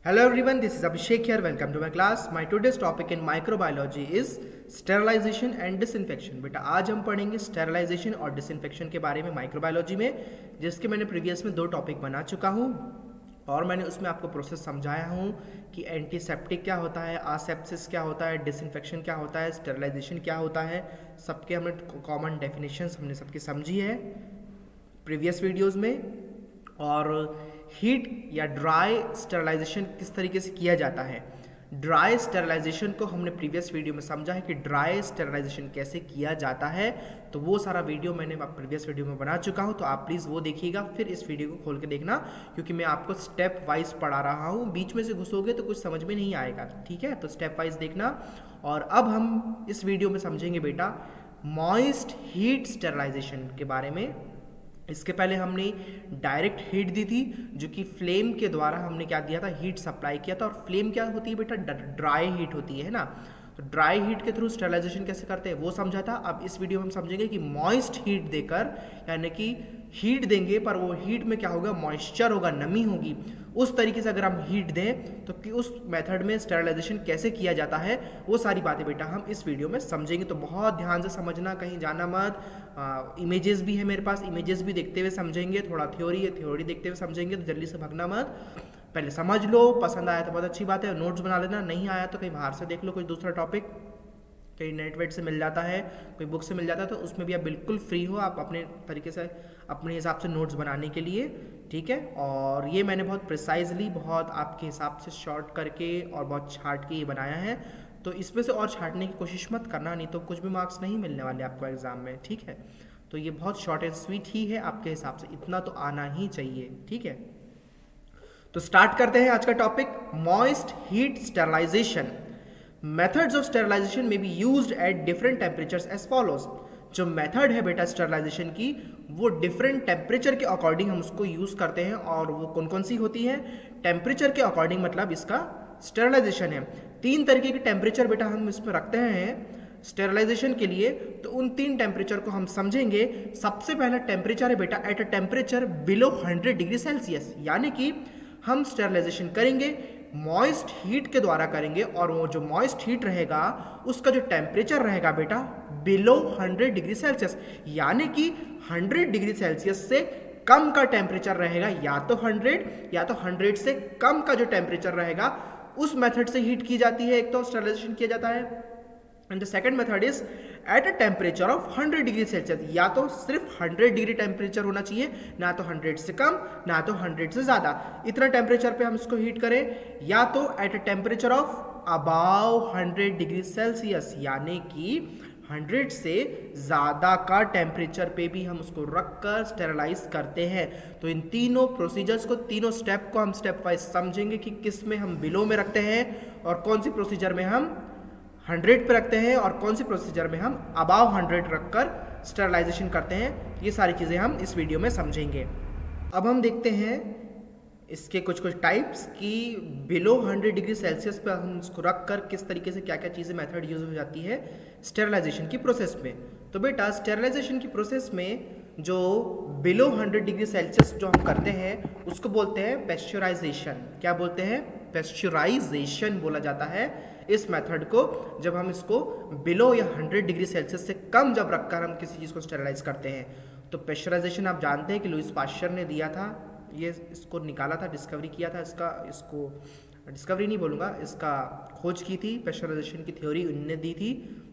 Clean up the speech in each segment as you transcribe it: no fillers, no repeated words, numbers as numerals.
Hello everyone, this is Abhishek here. Welcome to my class. My today's topic in microbiology is sterilization and disinfection. बेटा आज हम पढ़ेंगे sterilisation और disinfection के बारे में माइक्रोबायोलॉजी में, जिसके मैंने प्रीवियस में 2 टॉपिक बना चुका हूँ और मैंने उसमें आपको प्रोसेस समझाया हूँ कि एंटीसेप्टिक क्या होता है, आसेप्सिस क्या होता है, डिसइंफेक्शन क्या होता है, स्टेरिलाइजेशन क्या होता है। सबके हमने कॉमन डेफिनेशंस हमने सबकी समझी है प्रीवियस वीडियोज़ में। और हीट या ड्राई स्टेरिलाइजेशन किस तरीके से किया जाता है, ड्राई स्टेरिलाइजेशन को हमने प्रीवियस वीडियो में समझा है कि ड्राई स्टेरिलाइजेशन कैसे किया जाता है। तो वो सारा वीडियो मैंने प्रीवियस वीडियो में बना चुका हूँ, तो आप प्लीज़ वो देखिएगा, फिर इस वीडियो को खोल के देखना, क्योंकि मैं आपको स्टेप वाइज पढ़ा रहा हूँ। बीच में से घुसोगे तो कुछ समझ में नहीं आएगा, ठीक है। तो स्टेप वाइज देखना। और अब हम इस वीडियो में समझेंगे बेटा मॉइस्ट हीट स्टेरिलाइजेशन के बारे में। इसके पहले हमने डायरेक्ट हीट दी थी, जो कि फ्लेम के द्वारा हमने क्या दिया था, हीट सप्लाई किया था। और फ्लेम क्या होती है बेटा, ड्राई हीट होती है ना। तो ड्राई हीट के थ्रू स्टेरिलाइजेशन कैसे करते हैं वो समझा था। अब इस वीडियो में हम समझेंगे कि मॉइस्ट हीट देकर, यानी कि हीट देंगे पर वो हीट में क्या होगा, मॉइस्चर होगा, नमी होगी। उस तरीके से अगर हम हीट दें तो कि उस मेथड में स्टेरिलाइजेशन कैसे किया जाता है, वो सारी बातें बेटा हम इस वीडियो में समझेंगे। तो बहुत ध्यान से समझना, कहीं जाना मत। इमेजेस भी है मेरे पास, इमेजेस भी देखते हुए समझेंगे। थोड़ा थ्योरी है, थ्योरी देखते हुए समझेंगे, तो जल्दी से भागना मत। पहले समझ लो, पसंद आया तो बहुत अच्छी बात है, नोट्स बना लेना। नहीं आया तो कहीं बाहर से देख लो कोई दूसरा टॉपिक, कहीं नेट वेट से मिल जाता है, कोई बुक से मिल जाता है, तो उसमें भी आप बिल्कुल फ्री हो, आप अपने तरीके से अपने हिसाब से नोट्स बनाने के लिए, ठीक है। और ये मैंने बहुत प्रिसाइजली, बहुत आपके हिसाब से शॉर्ट करके और बहुत छाट के ये बनाया है। तो इसमें से और छाटने की कोशिश मत करना, नहीं तो कुछ भी मार्क्स नहीं मिलने वाले आपको एग्जाम में, ठीक है। तो ये बहुत शॉर्ट एंड स्वीट ही है आपके हिसाब से, इतना तो आना ही चाहिए, ठीक है। तो स्टार्ट करते हैं आज का topic, moist heat sterilization. Methods of sterilization may be used at different temperatures as follows। जो मेथड है बेटा स्टेरिलाइजेशन की, वो डिफरेंट टेम्परेचर के अकॉर्डिंग हम उसको यूज करते हैं। और वो कौन कौन सी होती है, टेम्परेचर के अकॉर्डिंग मतलब इसका स्टेरिलाइजेशन है। 3 तरीके के टेम्परेचर बेटा हम इसमें रखते हैं स्टेरिलाइजेशन के लिए। तो उन 3 टेम्परेचर को हम समझेंगे। सबसे पहला टेम्परेचर है बेटा at a temperature below 100 degree Celsius, यानी कि हम स्टेरिलाइजेशन करेंगे मॉइस्ट हीट के द्वारा करेंगे, और वो जो मॉइस्ट हीट रहेगा उसका जो टेम्परेचर रहेगा बेटा बिलो 100 डिग्री सेल्सियस, यानी कि 100 डिग्री सेल्सियस से कम का टेम्परेचर रहेगा, या तो 100 या तो 100 से कम का जो टेम्परेचर रहेगा, उस मेथड से हीट की जाती है। एक तो स्टेरिलाइजेशन किया जाता है। And the second method is at a temperature of 100 degree Celsius, या तो सिर्फ 100 डिग्री टेम्परेचर होना चाहिए, ना तो 100 से कम ना तो 100 से ज़्यादा। इतना टेम्परेचर पे हम इसको हीट करें, या तो at a temperature of above 100 degree Celsius, यानी कि 100 से ज़्यादा का टेम्परेचर पे भी हम उसको रखकर स्टेरिलाइज करते हैं। तो इन तीनों प्रोसीजर्स को, तीनों स्टेप को हम स्टेप वाइज समझेंगे कि किस में हम बिलो में रखते हैं और कौन सी प्रोसीजर में हम 100 पे रखते हैं और कौन सी प्रोसीजर में हम अबाव 100 रखकर स्टेरिलाइजेशन करते हैं। ये सारी चीज़ें हम इस वीडियो में समझेंगे। अब हम देखते हैं इसके कुछ टाइप्स कि बिलो 100 डिग्री सेल्सियस पर हम इसको रखकर किस तरीके से क्या क्या चीज़ें मेथड यूज हो जाती है स्टेरिलाइजेशन की प्रोसेस में। तो बेटा स्टेरिलाइजेशन की प्रोसेस में जो बिलो 100 डिग्री सेल्सियस जो हम करते हैं उसको बोलते हैं पेस्चराइजेशन। क्या बोलते हैं, पेस्चराइजेशन बोला जाता है इस मेथड को, जब हम इसको बिलो या 100 डिग्री सेल्सियस से कम जब रखकर हम किसी चीज़ को स्टेरिलाइज करते हैं। तो पेस्चराइजेशन आप जानते हैं कि लुईस पाश्चर ने दिया था, ये इसको निकाला था, डिस्कवरी किया था, इसको डिस्कवरी नहीं बोलूँगा, इसका खोज की थी, पेस्चराइजेशन की थ्योरी उन्होंने दी थी।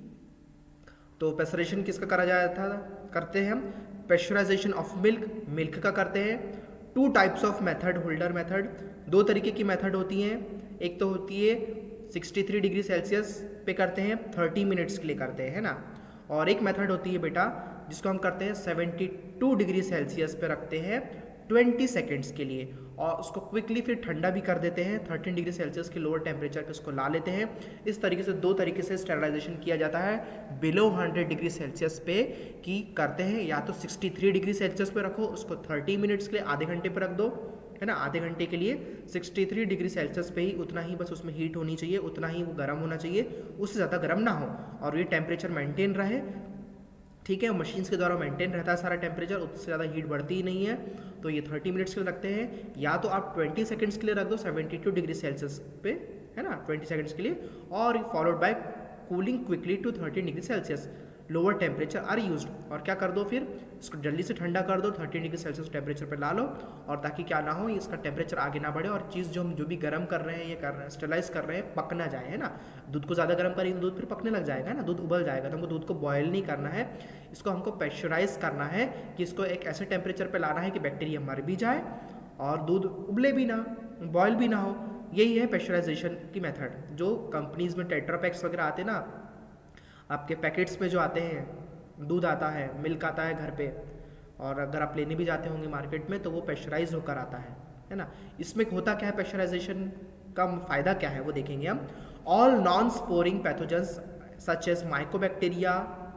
तो पेस्चराइजेशन किसका करा जाता था, करते हैं हम पेस्चराइजेशन ऑफ मिल्क, मिल्क का करते हैं। 2 types of method, holder method, 2 तरीके की मेथड होती हैं। एक तो होती है 63 डिग्री सेल्सियस पे करते हैं, 30 मिनट्स के लिए करते हैं, है ना। और एक मेथड होती है बेटा जिसको हम करते हैं 72 डिग्री सेल्सियस पे रखते हैं 20 सेकेंड्स के लिए, और उसको क्विकली फिर ठंडा भी कर देते हैं, 13 डिग्री सेल्सियस के लोअर टेम्परेचर पे उसको ला लेते हैं। इस तरीके से 2 तरीके से स्टेरिलाइजेशन किया जाता है। बिलो 100 डिग्री सेल्सियस पे की करते हैं, या तो 63 डिग्री सेल्सियस पे रखो, उसको 30 मिनट्स के लिए, आधे घंटे पे रख दो, है ना। आधे घंटे के लिए 63 डिग्री सेल्सियस पे ही उतना ही बस उसमें हीट होनी चाहिए, उतना ही वो गर्म होना चाहिए, उससे ज़्यादा गर्म ना हो, और ये टेम्परेचर मेंटेन रहे। ठीक है, मशीन्स के द्वारा मेंटेन रहता है सारा टेम्परेचर, उससे ज़्यादा हीट बढ़ती ही नहीं है। तो ये 30 मिनट्स के लिए रखते हैं, या तो आप 20 सेकंड्स के लिए रख दो 72 डिग्री सेल्सियस पे, है ना, 20 सेकंड्स के लिए, और followed by cooling quickly to 30 degree Celsius, lower temperature are used. और क्या कर दो फिर, इसको जल्दी से ठंडा कर दो, 30 डिग्री सेल्सियस टेम्परेचर पर ला लो, और ताकि क्या ना हो, इसका टेम्परेचर आगे ना बढ़े, और चीज़ जो हम जो भी गर्म कर रहे हैं, ये कर रहे हैं, स्टेरलाइज कर रहे हैं, पक ना जाए, है ना। दूध को ज़्यादा गर्म करेंगे दूध फिर पकने लग जाएगा, है ना, दूध उबल जाएगा। तो हमको दूध को बॉयल नहीं करना है, इसको हमको प्रेशराइज करना है, कि इसको एक ऐसे टेम्परेचर पर लाना है कि बैक्टीरिया मर भी जाए और दूध उबले भी ना, बॉयल भी ना हो। यही है प्रेशराइजेशन की मेथड। जो कंपनीज में टेट्रा पैक्स वगैरह आते हैं ना, आपके पैकेट्स में जो आते हैं, दूध आता है, मिल्क आता है घर पे, और अगर आप लेने भी जाते होंगे मार्केट में तो वो प्रेशराइज होकर आता है ना। इसमें होता क्या है, प्रेशराइजेशन का फ़ायदा क्या है वो देखेंगे हम। All non sporing pathogens such as mycobacteria,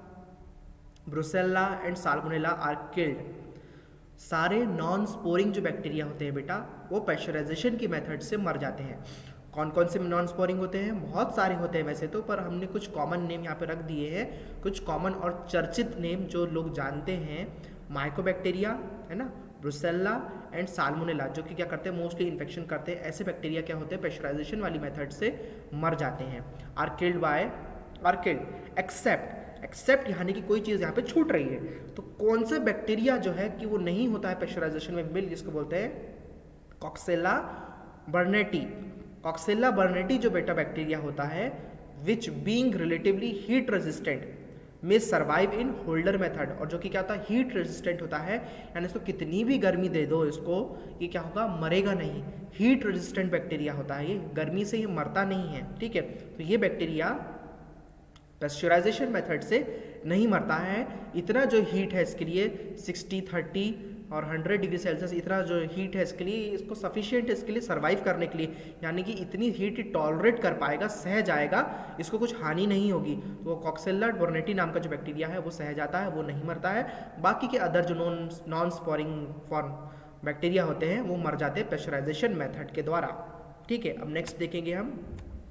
brucella and salmonella are killed. सारे नॉन स्पोरिंग जो बैक्टीरिया होते हैं बेटा, वो प्रेशराइजेशन की मेथड से मर जाते हैं। कौन कौन से नॉन स्पोरिंग होते हैं, बहुत सारे होते हैं वैसे तो, पर हमने कुछ कॉमन नेम यहाँ पे रख दिए हैं, कुछ कॉमन और चर्चित नेम जो लोग जानते हैं। माइकोबैक्टीरिया, है ना, ब्रुसेल्ला एंड साल्मोनेला, जो कि क्या करते हैं, मोस्टली इन्फेक्शन करते हैं। ऐसे बैक्टीरिया क्या होते हैं, प्रेशराइजेशन वाली मेथड से मर जाते हैं। Are killed by, are killed except यानी कि कोई चीज़ यहाँ पे छूट रही है। तो कौन सा बैक्टीरिया जो है कि वो नहीं होता है प्रेशराइजेशन में मिल, जिसको बोलते हैं कॉक्सेला बर्नेटी। कॉक्सेला बर्नेटी जो बेटा बैक्टीरिया होता है, which being relatively heat resistant में सर्वाइव इन होल्डर मेथड, और जो कि क्या होता है, हीट रेजिस्टेंट होता है, यानी इसको कितनी भी गर्मी दे दो इसको, ये क्या होगा, मरेगा नहीं। हीट रेजिस्टेंट बैक्टीरिया होता है, ये गर्मी से ये मरता नहीं है, ठीक है। तो ये बैक्टीरिया पेस्चराइजेशन मेथड से नहीं मरता है। इतना जो हीट है इसके लिए 60, 30 और 100 डिग्री सेल्सियस, इतना जो हीट है इसके लिए, इसको सफिशिएंट है इसके लिए सर्वाइव करने के लिए, यानी कि इतनी हीट टॉलरेट कर पाएगा, सह जाएगा, इसको कुछ हानि नहीं होगी। तो कॉक्सेला बर्नेटी नाम का जो बैक्टीरिया है वो सह जाता है, वो नहीं मरता है। बाकी के अदर जो नॉन स्पोरिंग फॉर्म बैक्टीरिया होते हैं वो मर जाते हैं प्रेशराइजेशन मेथड के द्वारा, ठीक है। अब नेक्स्ट देखेंगे हम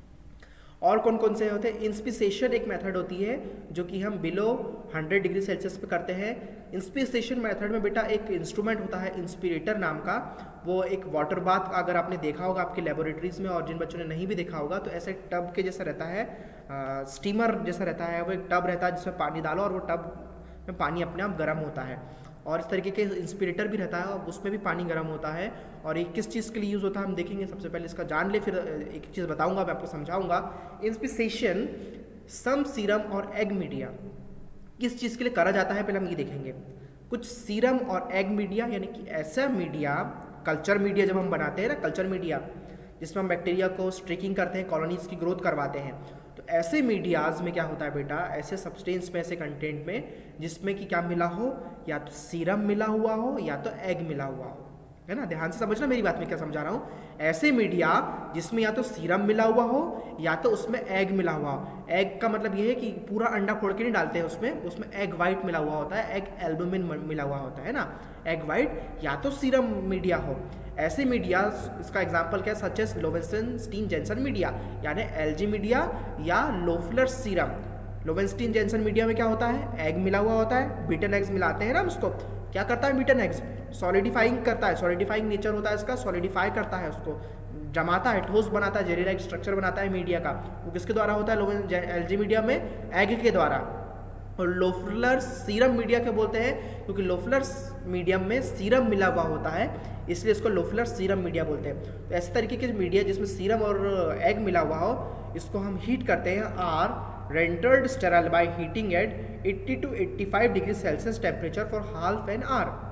और कौन कौन से होते हैं। इंस्पिसेशन एक मेथड होती है जो कि हम बिलो 100 डिग्री सेल्सियस पे करते हैं। इंस्पिसेशन मेथड में बेटा एक इंस्ट्रूमेंट होता है इंस्पिरेटर नाम का, वो एक वाटर बाथ अगर आपने देखा होगा आपकी लेबोरेटरीज में, और जिन बच्चों ने नहीं भी देखा होगा तो ऐसे टब के जैसा रहता है, स्टीमर जैसा रहता है, वो एक टब रहता है जिसमें पानी डालो और वो टब में पानी अपने आप गर्म होता है। और इस तरीके के इंस्पिरेटर भी रहता है और उसमें भी पानी गर्म होता है। और ये किस चीज़ के लिए यूज़ होता है हम देखेंगे। सबसे पहले इसका जान ले, फिर एक चीज़ बताऊंगा, मैं आपको समझाऊंगा। इंस्पिसेशन सम सीरम और एग मीडिया किस चीज़ के लिए करा जाता है पहले हम ये देखेंगे। कुछ सीरम और एग मीडिया, यानी कि ऐसा मीडिया, कल्चर मीडिया जब हम बनाते हैं ना, कल्चर मीडिया जिसमें हम बैक्टीरिया को स्ट्रिकिंग करते हैं, कॉलोनीज की ग्रोथ करवाते हैं, तो ऐसे मीडियाज में क्या होता है बेटा, ऐसे सब्सटेंस में, ऐसे कंटेंट में जिसमें कि क्या मिला हो, या तो सीरम मिला हुआ हो या तो एग मिला हुआ हो, है ना। ध्यान से समझना मेरी बात, में क्या समझा रहा हूँ। ऐसे मीडिया जिसमें या तो सीरम मिला हुआ हो या तो उसमें एग मिला हुआ हो। एग का मतलब ये है कि पूरा अंडा फोड़ के नहीं डालते हैं उसमें एग वाइट मिला हुआ होता है, एग एल्बुमिन मिला हुआ होता है ना, एग वाइट या तो सीरम मीडिया हो। ऐसे मीडिया, इसका एग्जांपल क्या है, such as Lowenstein Jensen media, यानी एलजी मीडिया या Loeffler serum. Lowenstein Jensen media में क्या होता है, एग मिला हुआ होता है, बीटन एग्स मिलाते हैं ना उसको। क्या करता है बीटन एग्स, सॉलिडिफाइंग करता है, सॉलिडिफाइंग नेचर होता है इसका, सॉलिडिफाई करता है उसको, जमाता है, ठोस बनाता है, जेली लाइक स्ट्रक्चर बनाता है मीडिया का। वो किसके द्वारा होता है, एलजी मीडिया में एग के द्वारा। और लोफलर सीरम मीडिया क्या बोलते हैं, क्योंकि लोफलर मीडियम में सीरम मिला हुआ होता है, इसलिए इसको लोफलर सीरम मीडिया बोलते हैं। तो ऐसे तरीके के मीडिया जिसमें सीरम और एग मिला हुआ हो, इसको हम हीट करते हैं, are rendered sterile by heating at 80 to 85 degree Celsius temperature for half an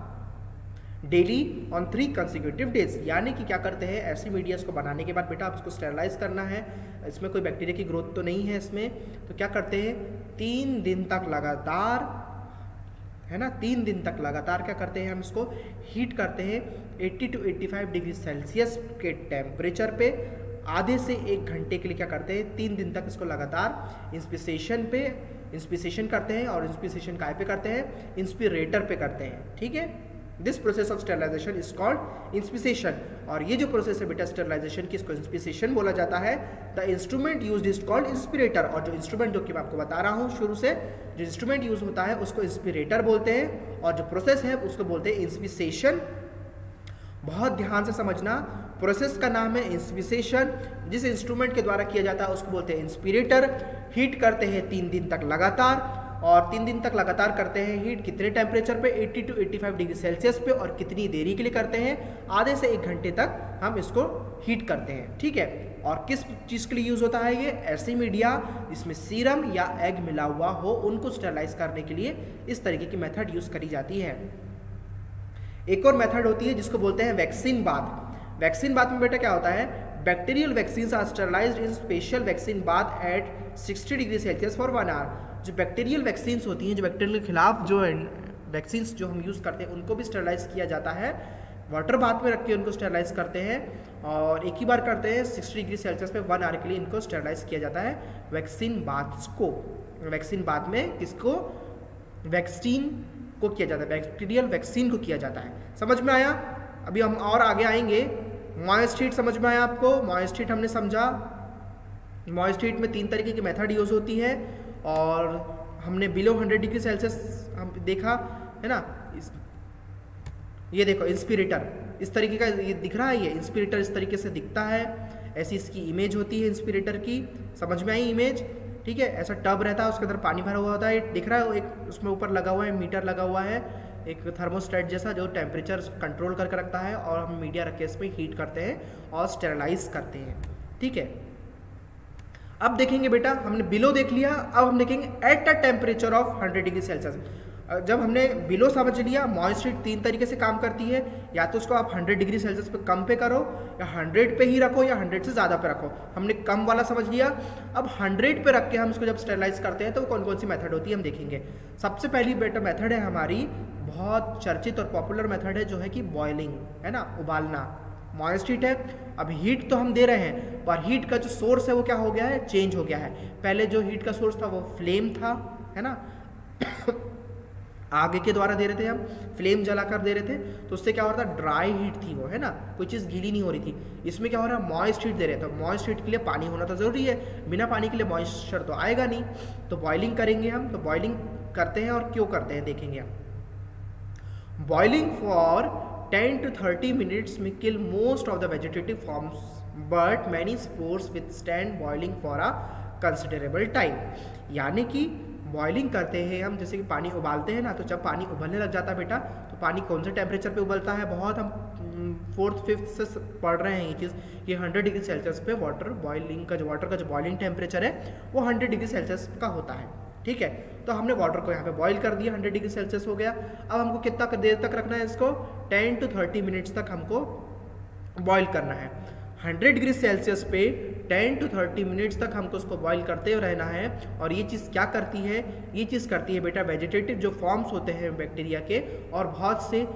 hour daily on 3 consecutive days. यानी कि क्या करते हैं, ऐसी मीडियाज को बनाने के बाद बेटा आप इसको स्टेरलाइज करना है, इसमें कोई बैक्टीरिया की ग्रोथ तो नहीं है इसमें, तो क्या करते हैं 3 दिन तक लगातार, है ना, 3 दिन तक लगातार क्या करते हैं हम इसको हीट करते हैं 80 to 85 डिग्री सेल्सियस के टेम्परेचर पे। आधे से 1 घंटे के लिए क्या करते हैं, 3 दिन तक इसको लगातार इंस्पिसेशन करते हैं। और इंस्पिसेशन काय पे करते हैं, इंस्पिरेटर पे करते हैं, ठीक है। This process of sterilization is called inspissation. और ये जो प्रोसेस है बेटा स्टेरलाइजेशन की, इसको इंस्पिसेशन बोला जाता है। The instrument used is called inspirator. और जो इंस्ट्रूमेंट जो कि मैं आपको बता रहा हूँ शुरू से, जो इंस्ट्रूमेंट यूज होता है उसको इंस्पिरेटर बोलते हैं, और जो प्रोसेस है उसको बोलते हैं इंस्पिसेशन। बहुत ध्यान से समझना, प्रोसेस का नाम है इंस्पिसेशन। जिस इंस्ट्रूमेंट के द्वारा किया जाता है उसको बोलते हैं इंस्पिरेटर। हीट करते हैं 3 दिन तक लगातार, और 3 दिन तक लगातार करते हैं हीट कितने टेम्परेचर पे, 80 to 85 डिग्री सेल्सियस पे, और कितनी देरी के लिए करते हैं, आधे से 1 घंटे तक हम इसको हीट करते हैं। ठीक है, और किस चीज़ के लिए यूज़ होता है ये, ऐसी मीडिया जिसमें सीरम या एग मिला हुआ हो, उनको स्टेरलाइज करने के लिए इस तरीके की मेथड यूज़ करी जाती है। एक और मेथड होती है जिसको बोलते हैं वैक्सीन बाथ। वैक्सीन बाथ में बेटा क्या होता है, bacterial vaccines are sterilized in special vaccine bath at 60 degree Celsius for 1 hour. जो बैक्टीरियल वैक्सीन्स होती हैं, जो बैक्टीरियल के खिलाफ जो वैक्सीन्स जो हम यूज़ करते हैं, उनको भी स्टेरलाइज किया जाता है। वाटर बाथ में रख के उनको स्टेरलाइज करते हैं, और एक ही बार करते हैं 60 डिग्री सेल्सियस पे 1 आवर के लिए इनको स्टेरलाइज किया जाता है वैक्सीन बाथ्स को। वैक्सीन बाथ में किसको, वैक्सीन को किया जाता है, बैक्टीरियल वैक्सीन को किया जाता है। समझ में आया? अभी हम और आगे आएंगे। मॉइस्ट हीट समझ में आया आपको? मॉइस्ट हीट हमने समझा। मॉइस्ट हीट में 3 तरीके की मेथड यूज़ होती है, और हमने बिलो 100 डिग्री सेल्सियस हम देखा है ना। ये देखो इंस्पिरेटर इस तरीके का ये दिख रहा है, ये इंस्पिरेटर इस तरीके से दिखता है, ऐसी इसकी इमेज होती है इंस्पिरेटर की। समझ में आई इमेज? ठीक है, ऐसा टब रहता है, उसके अंदर पानी भरा हुआ होता है, दिख रहा है, एक उसमें ऊपर लगा हुआ है, मीटर लगा हुआ है, एक थर्मोस्टेट जैसा जो टेम्परेचर कंट्रोल करके रखता है, और हम मीडिया रख के इसमें हीट करते हैं और स्टेरलाइज करते हैं। ठीक है, अब देखेंगे बेटा, हमने बिलो देख लिया, अब हम देखेंगे at a temperature of 100 degree Celsius. जब हमने बिलो समझ लिया, मॉइस्ट हीट 3 तरीके से काम करती है, या तो उसको आप 100 डिग्री सेल्सियस पे कम पे करो, या 100 पे ही रखो, या 100 से ज़्यादा पे रखो। हमने कम वाला समझ लिया। अब 100 पे रख के हम इसको जब स्टेरलाइज करते हैं तो कौन कौन सी मेथड होती है हम देखेंगे। सबसे पहली बेटा मेथड है हमारी, बहुत चर्चित और पॉपुलर मेथड है, जो है कि बॉइलिंग, है ना, उबालना। मॉइस्ट हीट है, अब हीट तो हम दे रहे हैं, पर हीट का जो सोर्स है वो क्या हो गया है, चेंज हो गया है। पहले जो हीट का सोर्स था वो फ्लेम था, है ना आगे के द्वारा दे रहे थे हम, फ्लेम जलाकर दे रहे थे, तो उससे क्या हो रहा था, ड्राई हीट थी वो, है ना, कोई चीज़ गीली नहीं हो रही थी। इसमें क्या हो रहा है, मॉइस्ट हीट दे रहे थे। तो मॉइस्ट हीट के लिए पानी होना तो ज़रूरी है, बिना पानी के लिए मॉइस्चर तो आएगा नहीं। तो बॉइलिंग करेंगे हम, तो बॉइलिंग करते हैं, और क्यों करते हैं देखेंगे हम। Boiling for 10 to 30 minutes may kill most of the vegetative forms, but many spores withstand boiling for a considerable time। यानी कि बॉइलिंग करते हैं हम, जैसे कि पानी उबालते हैं ना, तो जब पानी उबलने लग जाता है बेटा, तो पानी कौन से टेम्परेचर पे उबलता है, बहुत हम 4th 5th से पढ़ रहे हैं ये चीज़, ये 100 डिग्री सेल्सियस पे वाटर बॉइलिंग का जो बॉइलिंग टेम्परेचर है वो 100 डिग्री सेल्सियस का होता है। ठीक है, तो हमने वाटर को यहाँ पे बॉईल कर दिया, 100 डिग्री सेल्सियस हो गया। अब हमको कितना देर तक रखना है इसको, 10 to 30 मिनट्स तक हमको बॉईल करना है। 100 डिग्री सेल्सियस पे 10 to 30 मिनट्स तक हमको उसको बॉईल करते हुए रहना है। और ये चीज़ क्या करती है, ये चीज़ करती है बेटा, वेजिटेटिव जो फॉर्म्स होते हैं बैक्टीरिया के, और बहुत से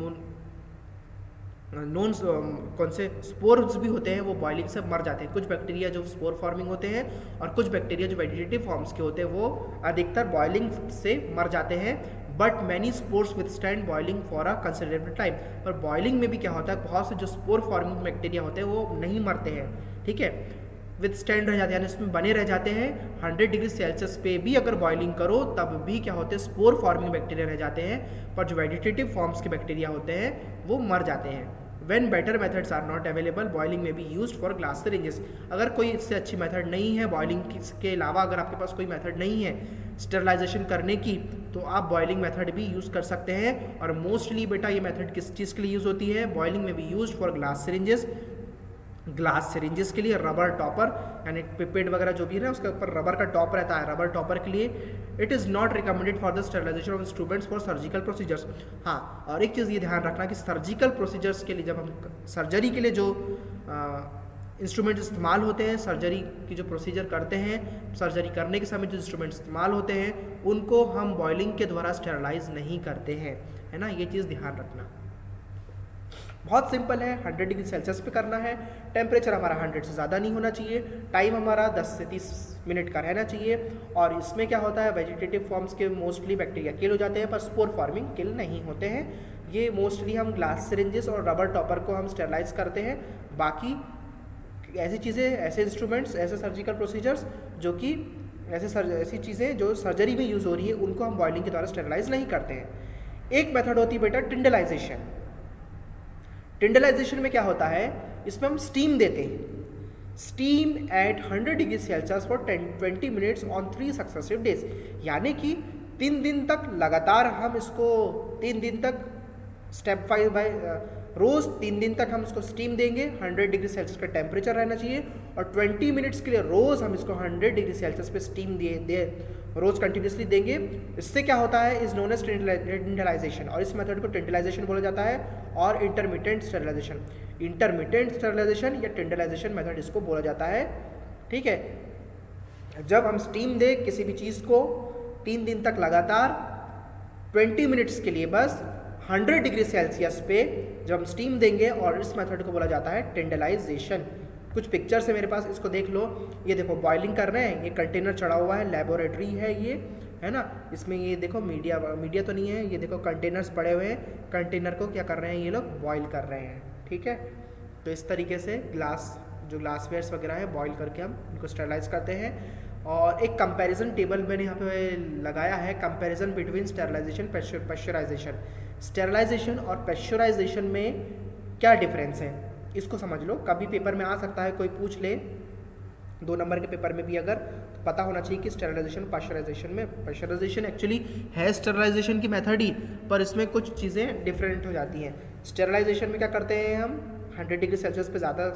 नॉन कौन से स्पोर्स भी होते हैं, वो बॉइलिंग से मर जाते हैं। कुछ बैक्टीरिया जो स्पोर फॉर्मिंग होते हैं, और कुछ बैक्टीरिया जो वेजिटेटिव फॉर्म्स के होते हैं, वो अधिकतर बॉइलिंग से मर जाते हैं। But many spores withstand boiling for a considerable time. पर बॉइलिंग में भी क्या होता है, बहुत से जो स्पोर फॉर्मिंग बैक्टीरिया होते हैं वो नहीं मरते हैं। ठीक है, विथस्टैंड रह जाते हैं, यानी उसमें बने रह जाते हैं। 100 डिग्री सेल्सियस पे भी अगर बॉइलिंग करो तब भी क्या होते हैं, स्पोर फॉर्मिंग बैक्टीरिया रह जाते हैं, पर जो वेजिटेटिव फॉर्म्स के बैक्टीरिया होते हैं वो मर जाते हैं। When better methods are not available, boiling may be used for glass syringes। अगर कोई इससे अच्छी मेथड नहीं है बॉइलिंग के अलावा, अगर आपके पास कोई मेथड नहीं है स्टेरलाइजेशन करने की, तो आप बॉइलिंग मेथड भी यूज़ कर सकते हैं। और मोस्टली बेटा ये मेथड किस चीज़ के लिए यूज़ होती है, बॉइलिंग में भी used for glass syringes. Glass syringes के लिए रबर टॉपर, यानी पिपेट वगैरह जो भी है ना, उसके ऊपर रबर का टॉप रहता है, रबर टॉपर के लिए। It is not recommended for the sterilization of instruments for surgical procedures. हाँ, और एक चीज़ ये ध्यान रखना कि सर्जिकल प्रोसीजर्स के लिए, जब हम सर्जरी के लिए जो इंस्ट्रूमेंट इस्तेमाल होते हैं, सर्जरी की जो प्रोसीजर करते हैं, सर्जरी करने के समय जो इंस्ट्रूमेंट इस्तेमाल होते हैं, उनको हम बॉइलिंग के द्वारा स्टेरलाइज नहीं करते हैं, है ना, ये चीज़ ध्यान रखना। बहुत सिंपल है, 100 डिग्री सेल्सियस पे करना है, टेम्परेचर हमारा 100 से ज़्यादा नहीं होना चाहिए, टाइम हमारा 10 से 30 मिनट का रहना चाहिए। और इसमें क्या होता है, वेजिटेटिव फॉर्म्स के मोस्टली बैक्टीरिया किल हो जाते हैं पर स्पोर फॉर्मिंग किल नहीं होते हैं। ये मोस्टली हम ग्लास सिरिंजेस और रबर टॉपर को हम स्टेरलाइज करते हैं। बाकी ऐसी चीज़ें, ऐसे इंस्ट्रूमेंट्स, ऐसे सर्जिकल प्रोसीजर्स जो कि ऐसी चीज़ें जो सर्जरी में यूज़ हो रही है उनको हम बॉइलिंग के द्वारा स्टेरलाइज नहीं करते हैं। एक मेथड होती है बेटा टिंडलाइजेशन। टिंडलाइजेशन में क्या होता है, इसमें हम स्टीम देते हैं, steam at 100 degree Celsius for 20 minutes on 3 successive days. यानी कि 3 दिन तक लगातार हम इसको 3 दिन तक स्टेप बाय रोज़ 3 दिन तक हम इसको स्टीम देंगे। 100 डिग्री सेल्सियस का टेम्परेचर रहना चाहिए और 20 मिनट्स के लिए रोज़ हम इसको 100 डिग्री सेल्सियस पे स्टीम रोज़ कंटिन्यूसली देंगे। इससे क्या होता है, इज़ नोन एज टिंडलाइजेशन, और इस मेथड को टिंडलाइजेशन बोला जाता है। और इंटरमिटेंट स्टेरलाइजेशन, इंटरमिटेंट स्टेरलाइजेशन या टिंडलाइजेशन मेथड इसको बोला जाता है। ठीक है, जब हम स्टीम दें किसी भी चीज़ को 3 दिन तक लगातार 20 मिनट्स के लिए बस 100 डिग्री सेल्सियस पे जब हम स्टीम देंगे, और इस मेथड को बोला जाता है टिंडलाइजेशन। कुछ पिक्चर्स है मेरे पास, इसको देख लो। ये देखो बॉइलिंग कर रहे हैं, ये कंटेनर चढ़ा हुआ है, लेबोरेटरी है ये, है ना। इसमें ये देखो मीडिया तो नहीं है, ये देखो कंटेनर्स पड़े हुए हैं, कंटेनर को क्या कर रहे हैं ये लोग, बॉयल कर रहे हैं। ठीक है, तो इस तरीके से ग्लासवेयर्स वगैरह है बॉयल करके हम इनको स्टेरलाइज करते हैं। और एक कंपैरिजन टेबल मैंने यहाँ पे लगाया है, comparison between sterilization pasteurization. Sterilization और पेस्चराइजेशन में क्या डिफरेंस है इसको समझ लो। कभी पेपर में आ सकता है, कोई पूछ ले 2 नंबर के पेपर में भी, अगर तो पता होना चाहिए कि स्टेरलाइजेशन पेस्चराइजेशन में, पेस्चराइजेशन एक्चुअली है स्टेरलाइजेशन की मेथड ही, पर इसमें कुछ चीज़ें डिफरेंट हो जाती हैं। स्टेरलाइजेशन में क्या करते हैं हम, 100 डिग्री सेल्सियस पे ज़्यादा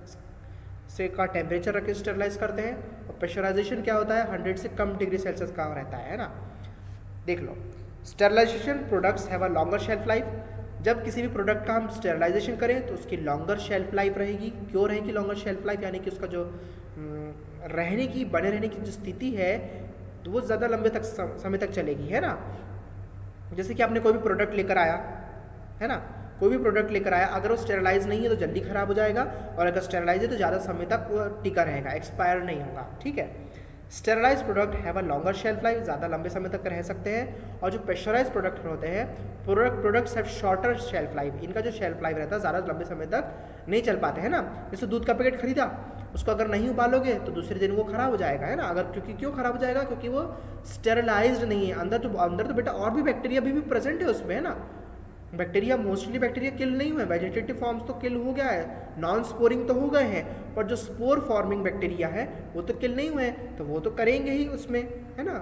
से का टेम्परेचर रख के स्टेरलाइज करते हैं। और प्रेशराइजेशन क्या होता है, 100 से कम डिग्री सेल्सियस का रहता है ना। देख लो, sterilization products have a longer shelf life. जब किसी भी प्रोडक्ट का हम स्टेरलाइजेशन करें तो उसकी लॉन्गर शेल्फ लाइफ रहेगी। क्यों रहेगी लॉन्गर शेल्फ लाइफ, यानी कि उसका जो बने रहने की जो स्थिति है तो वो ज़्यादा लंबे तक समय तक चलेगी, है ना। जैसे कि आपने कोई भी प्रोडक्ट लेकर आया, है ना, कोई भी प्रोडक्ट लेकर आया, अगर वो स्टेरलाइज नहीं है तो जल्दी ख़राब हो जाएगा, और अगर स्टेरलाइज है तो ज़्यादा समय तक वो टिका रहेगा, एक्सपायर नहीं होगा। ठीक है, sterilize product have a longer shelf life, ज़्यादा लंबे समय तक रह सकते हैं। और जो प्रेशराइज प्रोडक्ट होते हैं, products have shorter shelf life, इनका जो शेल्फ लाइफ रहता है ज़्यादा लंबे समय तक नहीं चल पाते हैं ना। जैसे दूध का पैकेट खरीदा, उसको अगर नहीं उबालोगे तो दूसरे दिन वो ख़राब हो जाएगा, है ना। अगर क्यों ख़राब हो जाएगा, क्योंकि वो स्टेरलाइज्ड नहीं है। अंदर तो बेटा और भी बैक्टीरिया भी प्रेजेंट है उसमें, है ना। बैक्टीरिया मोस्टली बैक्टीरिया किल नहीं हुए, वेजिटेटिव फॉर्म्स तो किल हो गया है, नॉन स्पोरिंग तो हो गए हैं, पर जो स्पोर फॉर्मिंग बैक्टीरिया है वो तो किल नहीं हुए, तो वो तो करेंगे ही उसमें, है ना।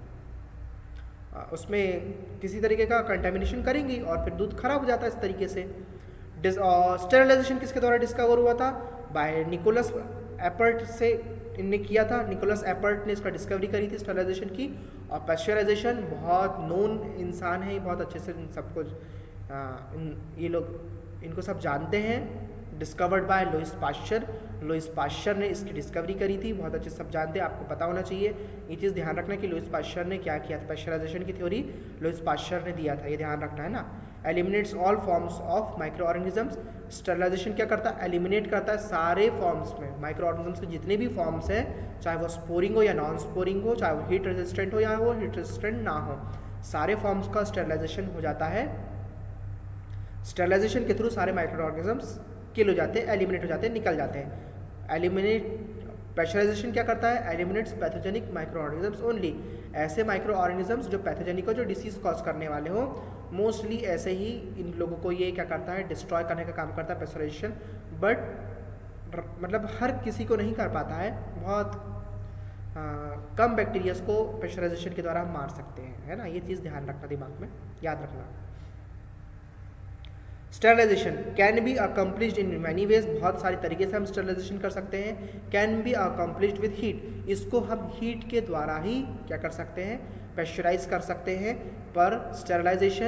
उसमें किसी तरीके का कंटेमिनेशन करेंगी और फिर दूध खराब हो जाता है इस तरीके से। स्टेरलाइजेशन किसके द्वारा डिस्कवर हुआ था, बाय निकोलस एपर्ट से इनने किया था। निकोलस एपर्ट ने इसका डिस्कवरी करी थी स्टेरलाइजेशन की। और पेस्चराइजेशन बहुत नोन इंसान है, बहुत अच्छे से सबको ये लोग इनको सब जानते हैं। Discovered by Louis Pasteur, Louis Pasteur ने इसकी डिस्कवरी करी थी, बहुत अच्छे सब जानते हैं, आपको पता होना चाहिए। ये चीज़ ध्यान रखना कि लुईस पाश्चर ने क्या किया था, पेस्चराइजेशन की थ्योरी लुईस पाश्चर ने दिया था, ये ध्यान रखना है ना। Eliminates all forms of microorganisms, sterilization क्या करता है, एलिमिनेट करता है सारे फॉर्म्स में, माइक्रो ऑर्गेनिजम्स के जितने भी फॉर्म्स हैं, चाहे वो स्पोरिंग हो या नॉन स्पोरिंग हो, चाहे वो हीट रेजिस्टेंट हो या वो हीट रेजिस्टेंट ना हो, सारे फॉर्म्स का स्टेरलाइजेशन हो जाता है। स्टेरलाइजेशन के थ्रू सारे माइक्रो ऑर्गेनिजम्स किल हो जाते हैं, एलिमिनेट हो जाते हैं, निकल जाते हैं। एलिमिनेट प्रेशराइजेशन क्या करता है, eliminates pathogenic microorganisms only, ऐसे माइक्रो ऑर्गेनिजम्स जो पैथोजेनिक हो, जो डिसीज कॉज करने वाले हो, मोस्टली ऐसे ही इन लोगों को ये क्या करता है, डिस्ट्रॉय करने का काम करता है प्रेशराइजेशन। बट मतलब हर किसी को नहीं कर पाता है, बहुत कम बैक्टीरियाज को प्रेशराइजेशन के द्वारा हम मार सकते हैं, है ना। ये चीज़ ध्यान रखना, दिमाग में याद रखना। Sterilization can be accomplished in many ways, बहुत सारे तरीके से हम स्टेरलाइजेशन कर सकते हैं। Can be accomplished with heat, इसको हम हीट के द्वारा ही क्या कर सकते हैं, प्रेशराइज कर सकते हैं। पर स्टेरलाइजेशन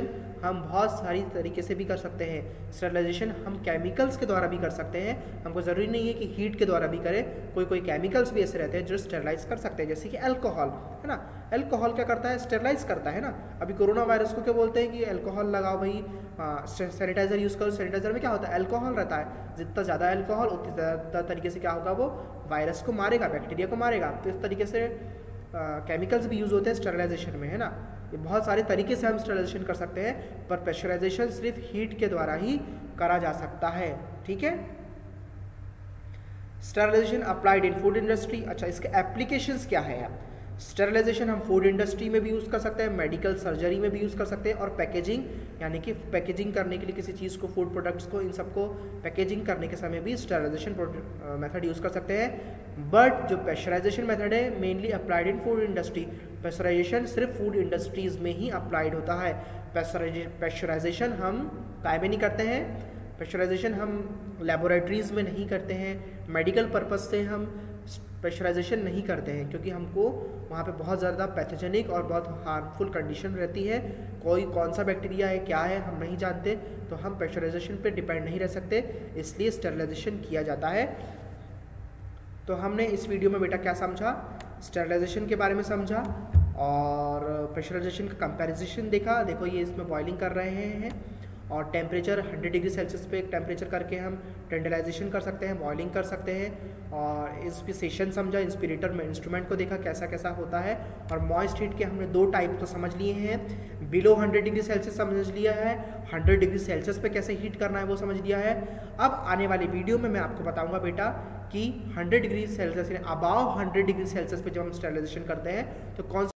हम बहुत सारी तरीके से भी कर सकते हैं। स्टरलाइजेशन हम केमिकल्स के द्वारा भी कर सकते हैं, हमको ज़रूरी नहीं है कि हीट के द्वारा भी करें, कोई केमिकल्स भी ऐसे रहते हैं जो स्टरलाइज कर सकते हैं, जैसे कि अल्कोहल है ना। अल्कोहल क्या करता है, स्टरलाइज करता है ना। अभी कोरोना वायरस को क्या बोलते हैं कि अल्कोहल लगाओ भाई, सैनिटाइजर यूज़ करो। सैनिटाइजर में क्या होता है, अल्कोहल रहता है, जितना ज़्यादा अल्कोहल उतनी ज़्यादा तरीके से क्या होगा, वो वायरस को मारेगा, बैक्टीरिया को मारेगा। तो इस तरीके से केमिकल्स भी यूज़ होते हैं स्टरलाइजेशन में, है ना। ये बहुत सारे तरीके से हम स्टरलाइजेशन कर सकते हैं, पर प्रेशराइजेशन सिर्फ हीट के द्वारा ही करा जा सकता है, ठीक है। Sterilization applied in food industry. अच्छा, इसके एप्लीकेशंस क्या है। स्टरलाइजेशन हम फूड इंडस्ट्री में भी यूज़ कर सकते हैं, मेडिकल सर्जरी में भी यूज़ कर सकते हैं, और पैकेजिंग, यानी कि पैकेजिंग करने के लिए किसी चीज़ को, फूड प्रोडक्ट्स को, इन सबको पैकेजिंग करने के समय भी स्टरलाइजेशन मेथड यूज़ कर सकते हैं। बट जो प्रेशराइजेशन मेथड है mainly applied in food industry. Pasteurization सिर्फ फूड इंडस्ट्रीज़ में ही अप्लाइड होता है। प्रेशराइजेशन हम काय में नहीं करते हैं, प्रेशराइजेशन हम लेबोरेटरीज़ में नहीं करते हैं, मेडिकल पर्पज़ से हम प्रेशराइजेशन नहीं करते हैं, क्योंकि हमको वहाँ पे बहुत ज़्यादा पैथोजेनिक और बहुत हार्मफुल कंडीशन रहती है। कौन सा बैक्टीरिया है, क्या है, हम नहीं जानते, तो हम प्रेशराइजेशन पे डिपेंड नहीं रह सकते, इसलिए स्टरलाइजेशन किया जाता है। तो हमने इस वीडियो में बेटा क्या समझा, स्टरलाइजेशन के बारे में समझा और प्रेशराइजेशन का कंपैरिजन देखा। देखो ये इसमें बॉइलिंग कर रहे हैं और टेम्परेचर 100 डिग्री सेल्सियस पे टेम्परेचर करके हम टेंडलाइजेशन कर सकते हैं, बॉइलिंग कर सकते हैं। और इंस्पिरेशन समझा, इंस्पिरेटर में इंस्ट्रूमेंट को देखा कैसा कैसा होता है। और मॉइस्ट हीट के हमने 2 टाइप तो समझ लिए हैं, बिलो 100 डिग्री सेल्सियस समझ लिया है, 100 डिग्री सेल्सियस पे कैसे हीट करना है वो समझ लिया है। अब आने वाली वीडियो में मैं आपको बताऊँगा बेटा कि 100 degree Celsius, above 100 degree Celsius पे जब हम स्टरलाइजेशन करते हैं तो कौन